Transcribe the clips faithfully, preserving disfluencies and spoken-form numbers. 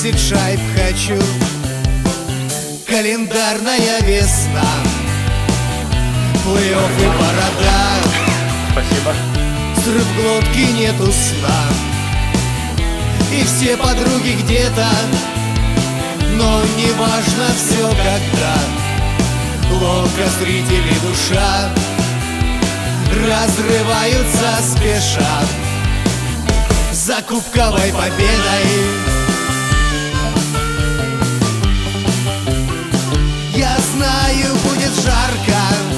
Десять шайб хочу. Календарная весна, плей-офф и борода. Спасибо. Срыв глотки, нету сна. И все подруги где-то, но не важно все когда. Ловко зрители душа разрываются спеша за кубковой победой. Я знаю, будет жарко,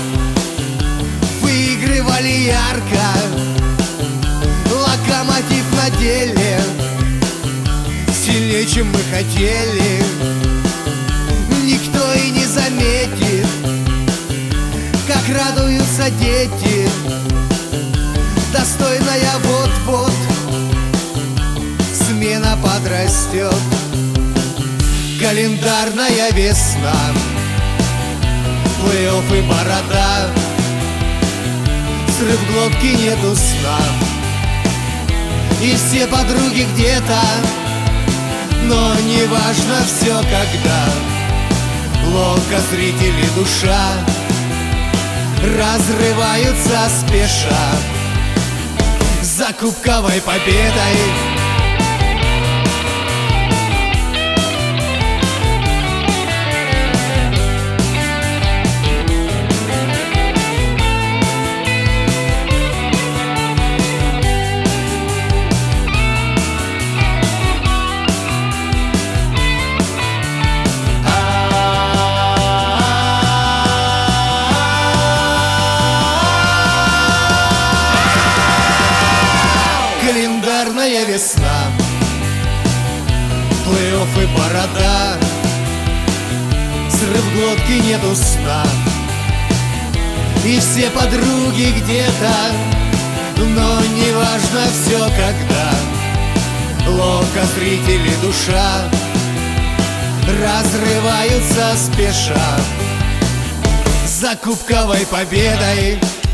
выигрывали ярко, Локомотив на деле сильнее, чем мы хотели. Никто и не заметит, как радуются дети. Достойная вот-вот смена подрастет. Календарная весна, плей-офф и борода. Срыв глотки, нету сна. И все подруги где-то, но не важно все когда. Ловко зрители душа разрываются спеша за кубковой победой. Календарная весна, плей-офф и борода. Срыв глотки, нету сна. И все подруги где-то, но не важно все когда. Ловко зрители душа разрываются спеша за кубковой победой.